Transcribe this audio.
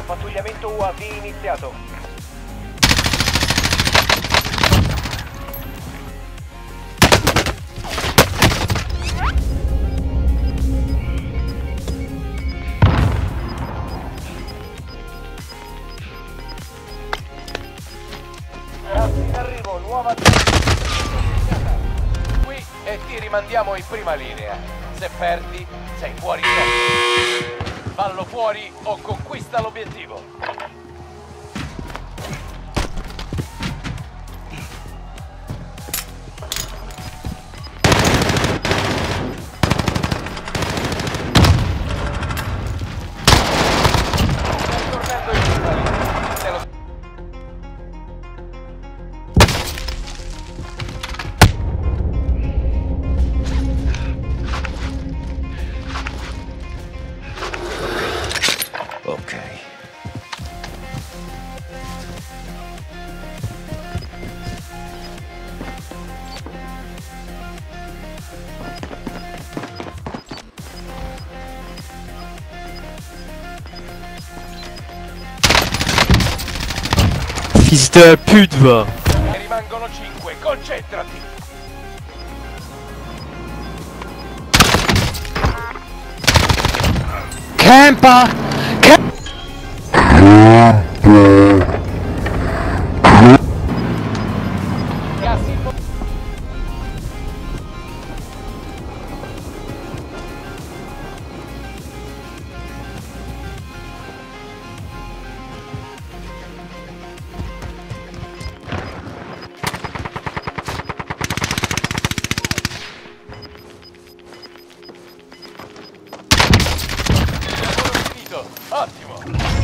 Pattugliamento UAV iniziato. Razzi in arrivo, nuova qui e ti rimandiamo in prima linea. Se perdi, sei fuori gioco. Fallo fuori o conquista l'obiettivo. Stai tornando in prima linea. Te lo... Ok. Fils de pute, va! Ne rimangono 5, concentrati. Campa! Gas in mo- Lavoro finito, ottimo.